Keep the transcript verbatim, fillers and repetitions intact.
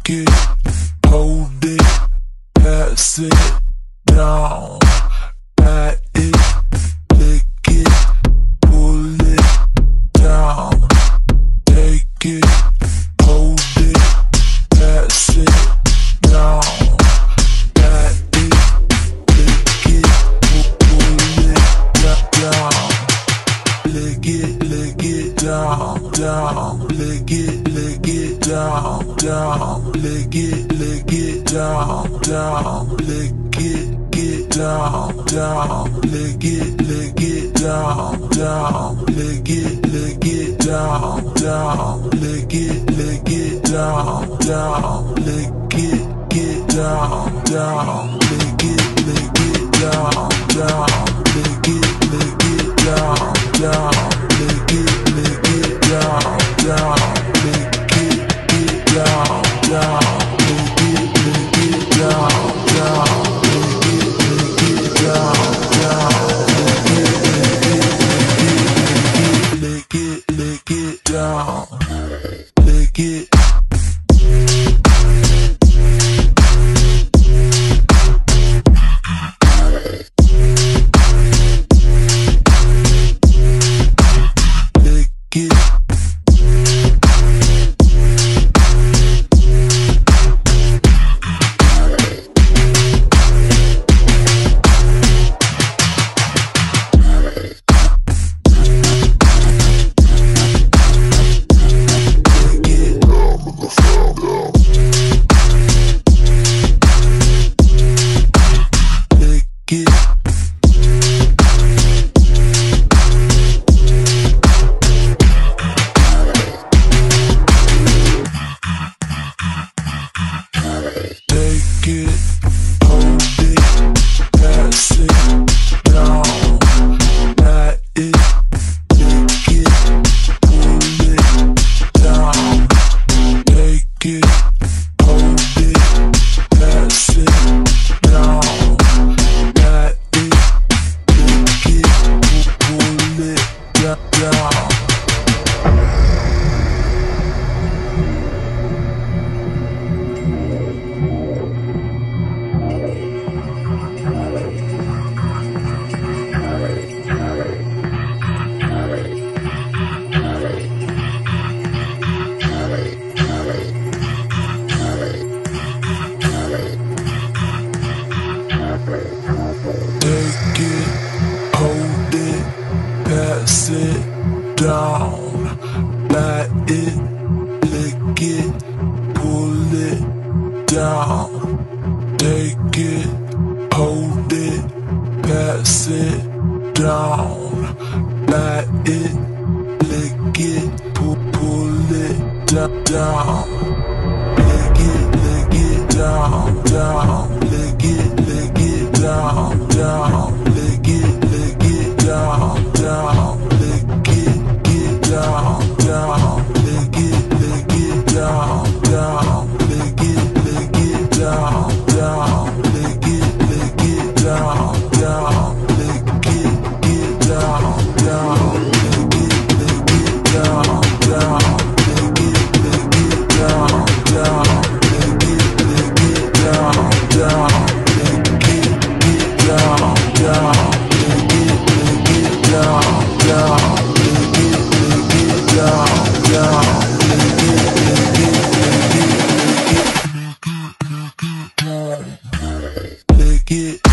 it, hold it, pass it down, pat it, lick it, pull it down, take it, hold it, pass it down, pat it, lick it, pull it down, lick it, lick it down, down, lick it, lick it down, down, lick it, lick it down, down, lick it, get down, down, lick it, lick it down, down, lick it, lick it down, down, lick it, lick it down, down, lick it, get down, down, lick it, lick it down, down, lick it, lick it down, down, lick it, lick it down, down, lick it, get down, down, lick it, lick it down, down, lick it, lick it down, down, lick it, lick it, lick it, lick it down, lick it. Take it, hold it, pass it down, pat it, lick it, pull it down. Take it, hold it, pass it down, pat it, lick it, pull, pull it down. Lick it, lick it down, down, lick it, lick it down, down, lick it, lick it down, down, lick it, get down, down, lick it, lick it down, down, lick it, lick it down, down, lick it, lick it down, down, lick it, get down, down, lick it, lick it down, down, lick it, lick it down, down, lick it, lick it down, down, lick it, get down, down, lick it, lick it down, down, lick it, lick it down, down, lick it, lick it, lick it, lick it, lick it, lick it, lick it.